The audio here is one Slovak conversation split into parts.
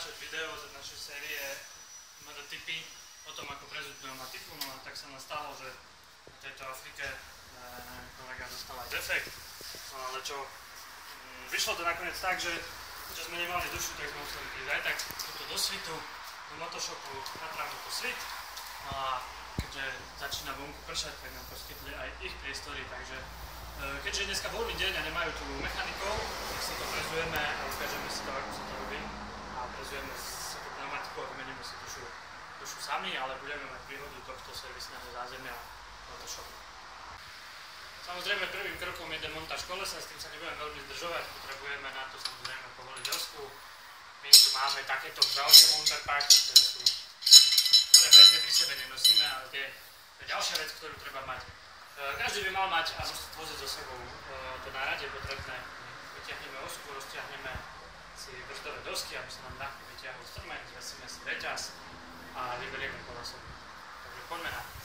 natáčať video z našej série tipy o tom, ako prezúť pneumatiku. No a tak sa nám stalo, že na tejto Afrike kolega dostal aj defekt. No ale čo, vyšlo to nakoniec tak, že sme nemali dušu, tak sme museli prísť aj tak túto do svitu, do Motoshopu na trávu svit. No a keďže začína vonku pršať, tak nám poskytli aj ich priestory, takže keďže je dneska voľný deň a nemajú tu mechanikov, tak si to prezujeme a ukážeme si to, ako sa to robí. A prezujeme si tú pneumatiku a vymeníme si dušu sami, ale budeme mať príhodu tohto servisného zázemia Motoshopu. Samozrejme, prvým krokom je demontáž kolesa, s tým sa nebudeme veľmi zdržovať, potrebujeme na to samozrejme povoliť osku. My tu máme takéto veľké monterpacky, ktoré bežne pri sebe nenosíme, ale to je ďalšia vec, ktorú treba mať. Každý by mal mať a voziť so sebou to náradie potrebné. Vyťahneme osku, rozťahneme si brzdové dosky, aby sa nám ľahko vyťahol strmeň, zvesíme si reťaz a vyberieme koleso. Takže poďme na to.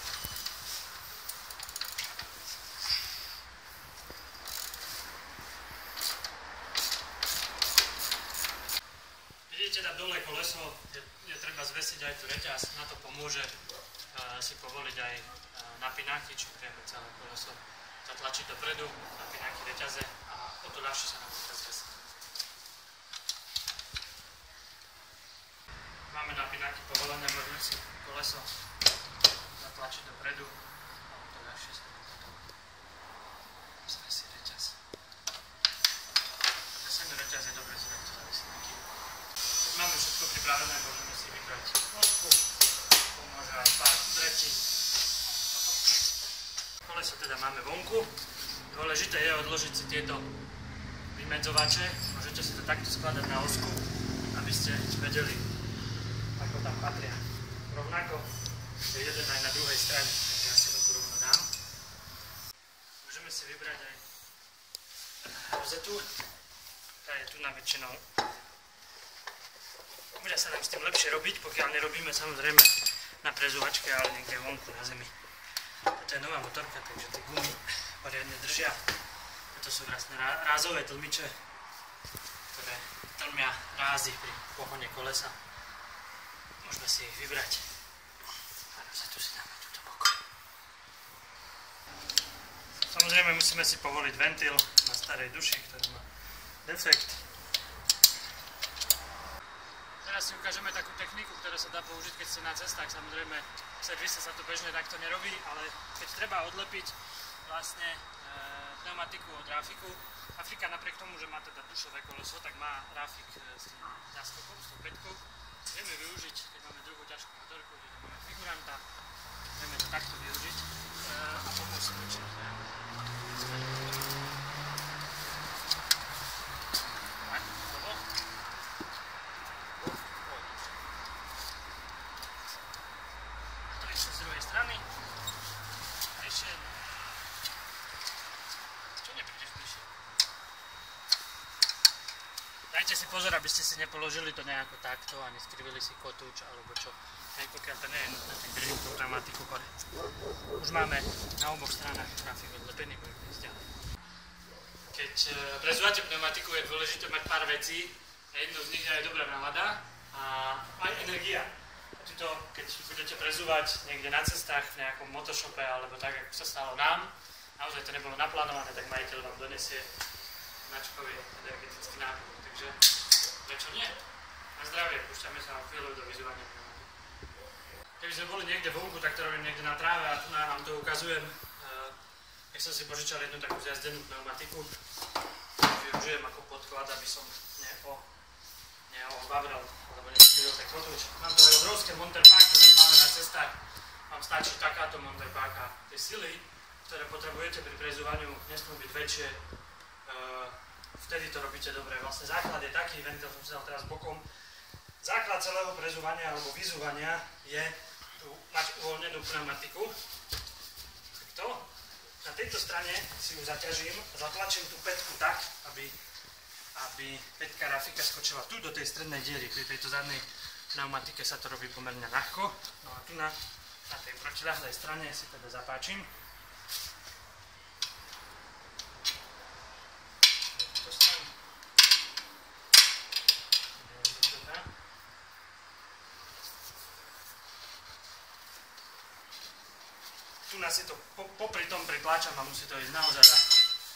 Vidíte tam dole koleso, je treba zvesiť aj tu reťaz, na to pomôže si povoliť aj napináky, či priame celé koleso zatlačiť dopredu, napináky reťaze a o to ľahšie sa nám bude zvesiť. Máme napináky povolené, môžeme si koleso zatlačiť dopredu a o to ľahšie sa nám bude zvesiť reťaz. Zvesený reťaz je dobre zvesiť, závisí na kým. Keď máme všetko pripravené, môžeme si vybrať osku, pomôže aj pár drečí. Koleso teda máme vonku. Dôležité je odložiť si tieto vymedzovače. Môžete si to takto skladať na osku, aby ste vedeli, ako tam patria. Rovnako je jeden aj na druhej strane, takže ja si to tu rovno dám. Môžeme si vybrať aj rozetu. Tá je tu na väčšinou. Bude sa nám s tým lepšie robiť, pokiaľ nerobíme samozrejme na prezúvačke, ale niekde vonku na zemi. Toto je nová motorka, takže tie gumy poriadne držia. Toto sú vlastne rázové tlmiče, ktoré tlmia rázy pri pohone kolesa. Môžeme si ich vybrať. A rozetu si dáme túto bokom. Samozrejme musíme si povoliť ventil na starej duši, ktorý má defekt. Teraz si ukážeme takú techniku, ktorá sa dá použiť, keď ste na cestách. Samozrejme, v servise sa to bežne takto nerobí, ale keď treba odlepiť vlastne pneumatiku od ráfiku. Afrika napriek tomu, že má teda dušové koleso, tak má ráfik s náskokom, s tou päťkou. Vieme využiť, keď máme druhú ťažkú motorku, kde máme figuranta, vieme to takto využiť a pomôcť si učiť. Z druhej strany. Bližšie. Čo neprídeš bližšie? Dajte si pozor, aby ste si nepoložili to nejako takto a neskrivili si kotúč alebo čo. Aj pokiaľ to nie je nutné, tak držím tú pneumatiku hore. Už máme na oboch stranách trafik odlepený, budeme ísť ďalej. Keď prezúvate pneumatiku, je dôležité mať pár vecí. Jedno z nich je aj dobrá nálada a aj energia. Keď budete prezúvať niekde na cestách v nejakom Motoshope alebo tak, ako sa stalo nám, naozaj to nebolo naplánované, tak majiteľ vám donesie značkový energetický nápoj. Takže prečo nie? Na zdravie, púšťame sa chvíľu do vyzúvania pneumatiky. Keby sme boli niekde vonku, tak to robím niekde na tráve a tu vám to ukazujem. Keď som si požičal jednu takú zjazdenú pneumatiku, využijem ako podklad, aby som neobavral alebo neskryvil tak kotúč. Mám to aj obrovské monterpacky, máme na cestách. Vám stačí takáto monterpaka. Tie sily, ktoré potrebujete pri prezúvaniu, nesmú byť väčšie. Vtedy to robíte dobre. Vlastne základ je taký, ventil som si dal teraz bokom. Základ celého prezúvania alebo vyzúvania je tu mať uvoľnenú pneumatiku. Takto. Na tejto strane si ju zaťažím a zatlačím tú pätku tak, aby päťka rafika skočila tu do tej strednej diery. Pri tejto zadnej pneumatike sa to robí pomerne ľahko. No a tu na tej protiľahlej strane si teda zapáčim. To stranu. tu nás si to popri tom pritláčam a musí to ísť naozaj ľahko.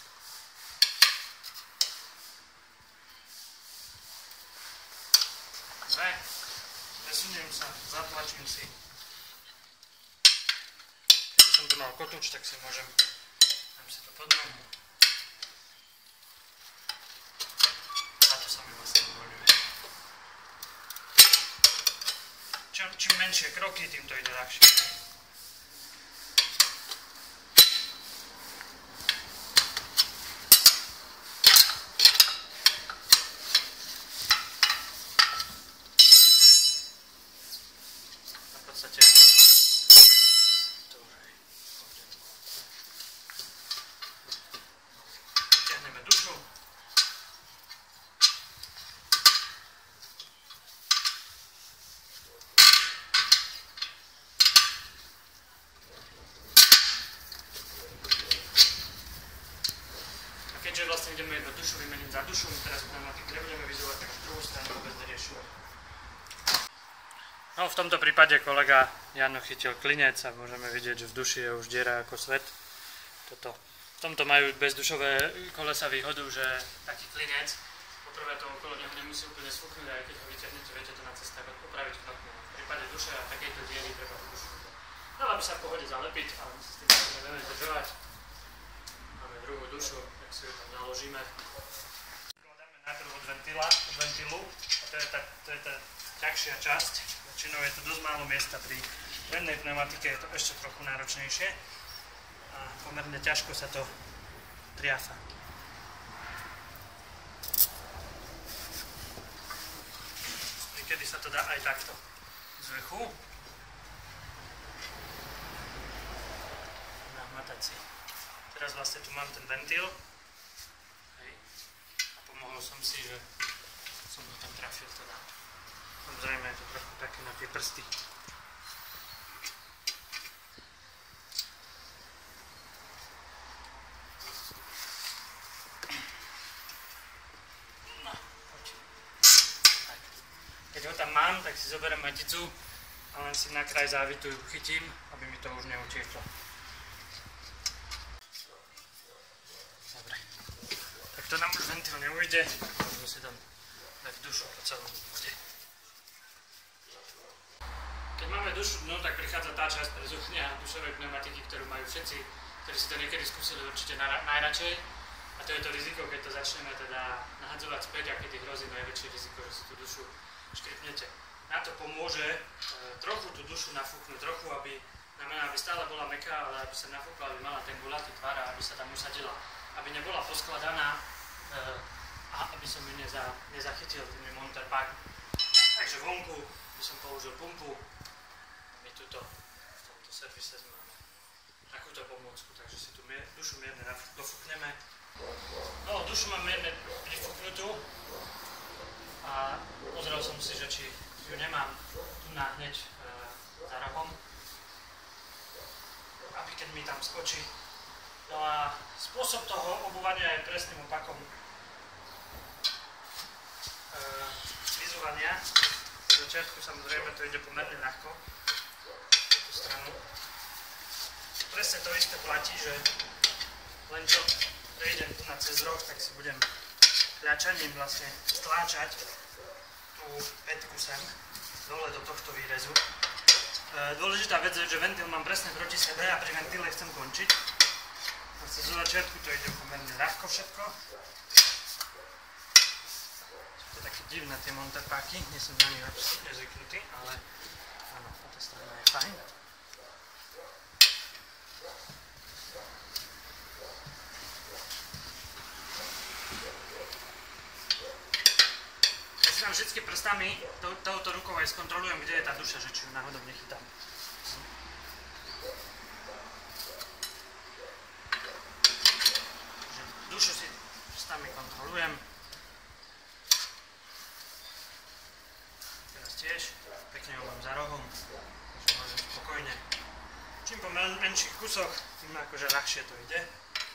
Dobre, presuniem sa, zatlačím si. Keď som tu mal kotúč, tak si môžem, dám si to pod nohu. A to sa mi vlastne uvoľňuje. Čím menšie kroky, tým to ide ľahšie. Keďže vlastne ideme jednu dušu vymeniť za dušu, my teraz pneumatiky nebudeme vyzovať, takže druhú stranu vôbec neriešime. No v tomto prípade kolega Jano chytil klinec a môžeme vidieť, že v duši je už diera ako svet. V tomto majú bezdušové kolesa výhodu, že taký klinec, poprvé to okolo neho nemusí úplne sfúknuť a keď ho vyťahnete, viete to na cestách opraviť knopku. V prípade duše a takejto diery treba tú dušu. Dala by sa v pohode zalepiť, ale my sa s tým nebudeme zdržovať. Máme druhú dušu, tak si ju tam naložíme. Vykladáme najprv od ventilu a to je tá ťažšia časť. Väčšinou je to dosť málo miesta, pri vennej pneumatike je to ešte trochu náročnejšie a pomerne ťažko sa to triafa. Niekedy sa to dá aj takto z vrchu. Nahmatať si. Teraz vlastne tu mám ten ventil. Hej. A pomohol som si, že som ho tam trafil teda. Samozrejme je to trochu také na tie prsty. No, poď. Tak. Keď ho tam mám, tak si zoberiem maticu a len si na kraj závitu ju chytím, aby mi to už neutieklo. Dobre. Tak to nám už ventil neujde, môžeme si tam dať dušu po celom vode. Keď máme dušu dnu, tak prichádza tá časť prezuchňa dušovej pneumatiky, ktorú majú všetci, ktorí si to niekedy skúsili určite najradšej. A to je to riziko, keď to začneme teda nahadzovať späť a kedy hrozí najväčšie riziko, že si tú dušu škripnete. Na to pomôže trochu tú dušu nafúknuť, trochu, aby stále bola mäkká, ale aby sa nafúkla, aby mala ten gulatý tvar a aby sa tam usadila. Aby nebola poskladaná a aby som ju nezachytil tými monterpákmi. Takže vonku by som použil pumpu. My tuto v tomto servise máme takúto pomôcku, takže si tu dušu mierne dofúkneme. No, dušu mám mierne prifúknutú a pozrel som si, že či ju nemám tu hneď za rohom, aby keď mi tam skočí. No a spôsob toho obúvania je presným opakom vyzúvania. V začiatku samozrejme to ide pomerne ľahko na tú stranu. Presne to isté platí, že len čo prejdem tu na cez roh, tak si budem kľačaním vlastne stláčať tú pätku sem dole do tohto výrezu. Dôležitá vec je, že ventil mám presne proti sebe a pri ventile chcem končiť. Vlastne zo začiatku to ide pomerne ľahko všetko. To je také divné tie monterpáky, nie som na nich absolútne zvyknutý, ale áno, táto strana je fajn. Ja si tam vždycky prstami touto rukou aj skontrolujem, kde je tá duša, že či ju náhodou nechytám. Dušu si prstami kontrolujem. Teraz tiež, pekne ho mám za rohom, takže môžem spokojne. Čím po menších kusoch, tým akože ľahšie to ide.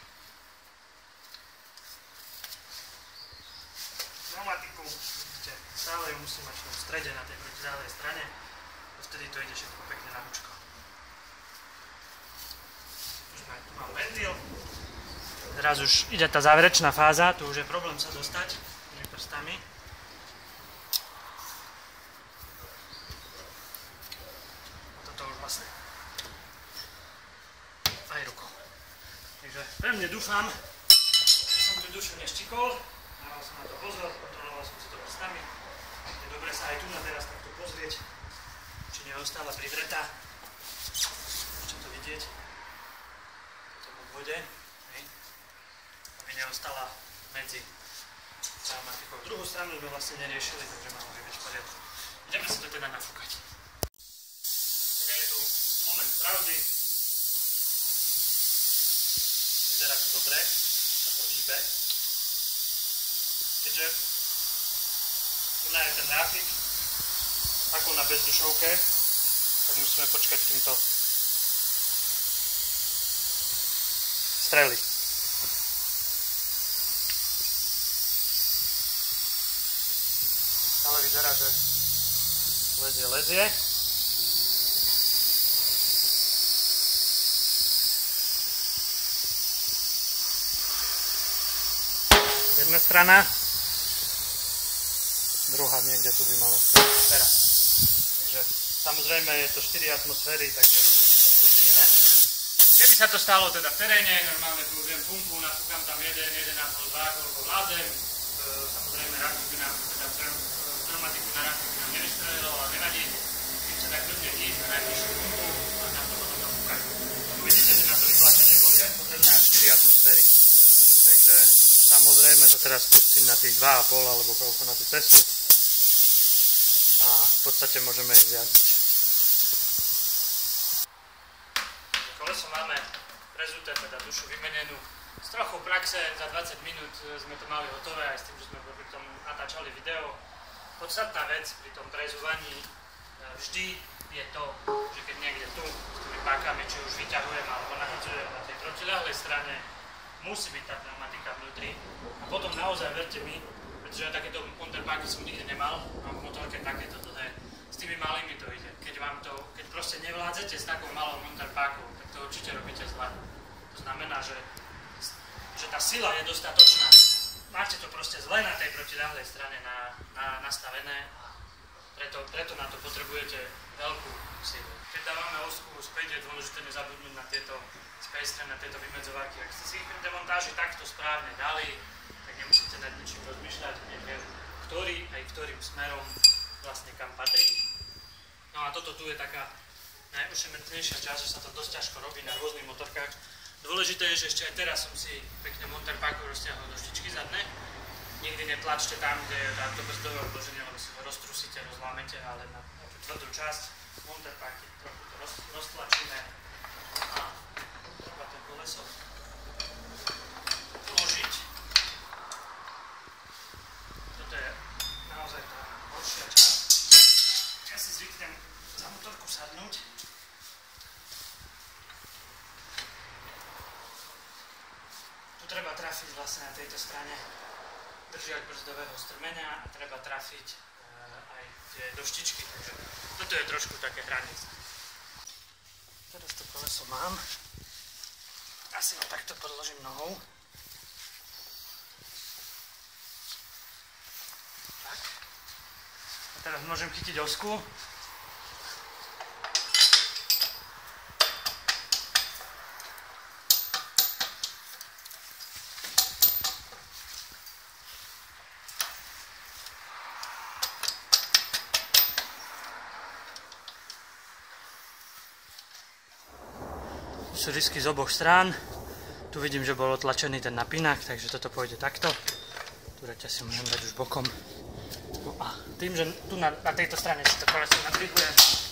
Pneumatiku, vidíte, stále ju musím mať v tom strede na tej protizáhlej strane, vtedy to ide všetko pekne na ručko. mám ventil. Teraz už ide tá záverečná fáza, tu už je problém sa dostať prstami. Toto už vlastne aj rukou. Takže pevne dúfam, že som tu dušu neštikol, dával som na to pozor, kontroloval som si to prstami. Je dobre sa aj tu na teraz takto pozrieť, či neostáva privretá. Ešte to vidieť, toto v vode. Aby neostala medzi pneumatikou. Druhú stranu sme vlastne neriešili, takže má môže byť v poriadku. Ideme si to teda nafúkať. Tak je tu moment pravdy. Vyzerá to dobre, táto hýbe. Keďže tu je ten ráfik, ako na bezdušovke, tak musíme počkať, kým to strelí. Ale vyzerá, že lezie. Jedna strana, druhá niekde tu by mala stať teraz. Takže samozrejme je to 4 atmosféry, takže pustíme. Keby sa to stalo teda v teréne, normálne použijem pumpu, nafúkam tam 1,5, 2, koľko vládem. Samozrejme rafik by nám teda pneumatiku na rafik by nám nevystrelilo, ale nevadí. Keď sa tak kľudne ísť na najbližšiu pumpu a tam to potom nafúkať. Uvidíte, že na to vytlačenie boli aj potrebné až 4 atmosféry. Takže samozrejme to teraz pustím na tých 2,5 alebo koľko na tú cestu. A v podstate môžeme ísť jazdiť. Koleso máme prezuté, teda dušu vymenenú. S trochou praxe za 20 minút sme to mali hotové, aj s tým, že sme pri tom natáčali video. Podstatná vec pri tom prezúvaní vždy je to, že keď niekde tu s tými pákami, či už vyťahujem alebo nahadzujem na tej protiľahlej strane, musí byť tá pneumatika vnútri. A potom naozaj verte mi, pretože ja takéto monterpáky som nikdy nemal, mám v motorke takéto dlhé, s tými malými to ide. Keď proste nevládzete s takou malou monterpákou, tak to určite robíte zle. To znamená, že tá sila je dostatočná. Máte to proste zle na tej protiľahlej strane nastavené a preto na to potrebujete veľkú silu. Keď dávame osku späť, je dôležité nezabudnúť na tieto spejstre, na tieto vymedzováky. Ak ste si ich pri demontáži takto správne dali, tak nemusíte nad ničím rozmýšľať, neviem, ktorým smerom vlastne kam patrí. No a toto tu je taká najošemetnejšia časť, že sa to dosť ťažko robí na rôznych motorkách. Dôležité je, že ešte aj teraz som si pekne monterpáku roztiahol do štičky zadné. Nikdy netlačte tam, kde je to brzdové odloženie, lebo si ho roztrusíte, rozlámete, ale na tú tvrdú časť monterpáky trochu to roztlačíme a treba to koleso uložiť. Toto je naozaj tá horšia časť. Ja si zvyknem za motorku sadnúť. Treba trafiť vlastne na tejto strane držiak brzdového strmenia a treba trafiť aj tie doštičky, takže toto je trošku také hranice. Teraz to koleso mám, asi ho takto podložím nohou. Tak. A teraz môžem chytiť osku. Sú disky z oboch strán. Tu vidím, že bol otlačený ten napínak, takže toto pôjde takto. Tu reťaz si môžem dať už bokom. No a tým, že tu na tejto strane si to koleso nadvihujem,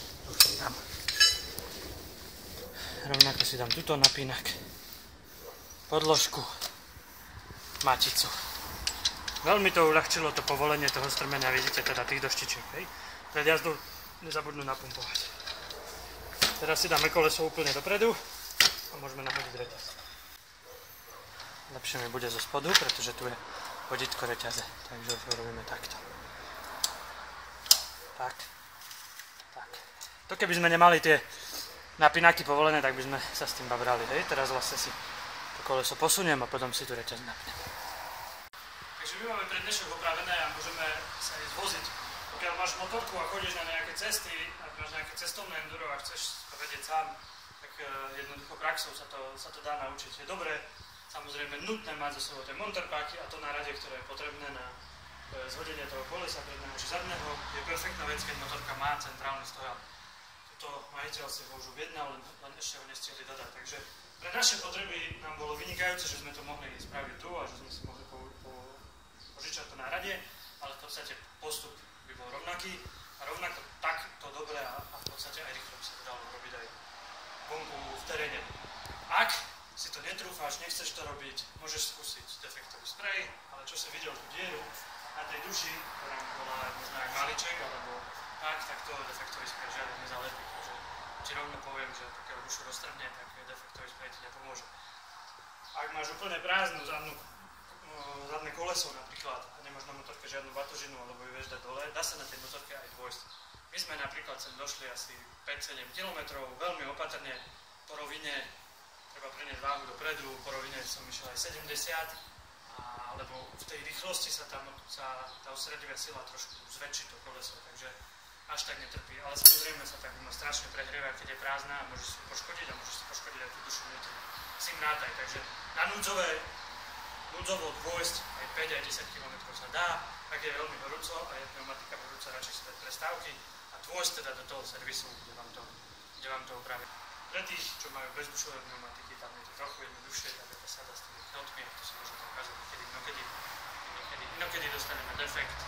rovnako si dám túto napínak, podložku, maticu. Veľmi to uľahčilo to povolenie toho strmenia, vidíte teda tých doštičiek. Pred jazdou nezabudnú napumpovať. Teraz si dáme koleso úplne dopredu. A môžeme nahodiť reťaz. Lepšie mi bude zo spodu, pretože tu je vodítko reťaze. Takže to robíme takto. Tak. Tak. To keby sme nemali tie napínaky povolené, tak by sme sa s tým babrali. Hej? Teraz vlastne si to koleso posuniem a potom si tu reťaz napnem. Takže my máme prednešok opravené a môžeme sa ísť voziť. Pokiaľ máš motorku a chodíš na nejaké cesty, ak máš nejaké cestovné enduro a chceš to vedieť sám, tak jednoducho praxou sa to dá naučiť. Je dobré, samozrejme nutné mať zo sebou tie monterpáky a to na rade, ktoré je potrebné na zhodenie toho kolesa predného či zadného. Je perfektná vec, keď motorka má centrálny stojak. Toto majiteľ si ho už objednal, len ešte ho nestihli dodať. Takže pre naše potreby nám bolo vynikajúce, že sme to mohli spraviť tu a že sme si mohli požičať to na rade, ale v podstate postup by bol rovnaký a rovnako takto dobre a v podstate aj rýchlo by sa to dalo robiť aj vonku v teréne. Ak si to netrúfáš, nechceš to robiť, môžeš skúsiť defektový sprej, ale čo si videl tú dieru na tej duši, ktorá bola možno aj maliček, alebo tak to defektový sprej žiadne nezalepí. Takže ti rovno poviem, že takého dušu roztrhne, tak defektový sprej ti nepomôže. Ak máš úplne prázdnu zadné koleso napríklad a nemáš na motorke žiadnu batožinu alebo ju vieš dať dole, dá sa na tej motorke aj dôjsť. My sme napríklad sem došli asi 5-7 km, veľmi opatrne po rovine, treba preniesť váhu dopredu, po rovine som išiel aj 70, lebo v tej rýchlosti sa tá osredivia sila trošku zväčší to koleso, takže až tak netrpí. Ale samozrejme sa tak strašne prehrieva, keď je prázdna a môžeš si poškodiť a môžeš si poškodiť aj tú dušu vnútri. Sim nátaj, takže na núdzovo dôjsť aj 5 aj 10 km sa dá, ak je veľmi horúco a je pneumatika horúca, radšej si dať prestávky a dôjsť teda do toho servisu, kde vám to opravia. Pre tých, čo majú bezdušové pneumatiky, tam je to trochu jednoduchšie, tam je to sada s tými knotmi, to si môžeme ukázať inokedy dostaneme defekt.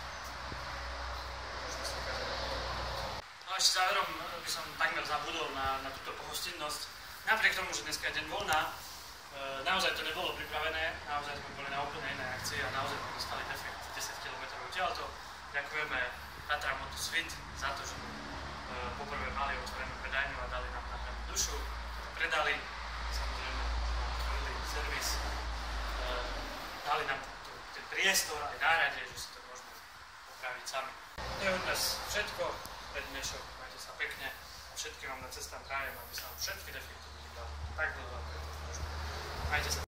Môžeme si ukázať. No a ešte záverom by som takmer zabudol na túto pohostinnosť. Napriek tomu, že dneska je deň voľna, naozaj to nebolo pripravené, naozaj sme boli na úplne inej akcii a naozaj sme dostali defekt 10 km odtiaľto. Ďakujeme Tatra Motosvit za to, že poprvé mali otvorenú predajňu a dali nám náhradnú dušu. Predali, samozrejme, otvorili servis, dali nám ten priestor aj nárade, že si to môžeme opraviť sami. To je od nás všetko pre dnešok, majte sa pekne a všetkým vám na cestám prajem, aby sa vám všetky defekty vyhýbali tak dlho, ako je to možné. Majte sa.